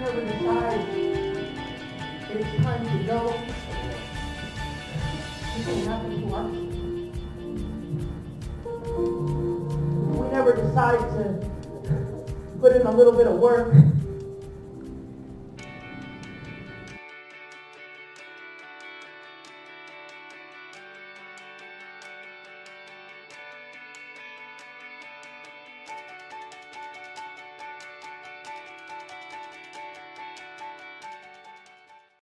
never decide it's time to go, it can happen to us. We never decide to put in a little bit of work